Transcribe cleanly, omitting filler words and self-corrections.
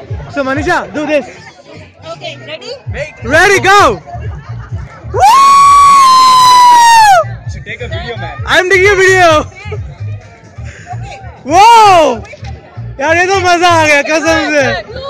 So Manisha, do this. Okay, ready? Ready, go! Woo! You should take a video, man. I'm taking a video. Wow! यार ये तो मजा आ गया कसम से.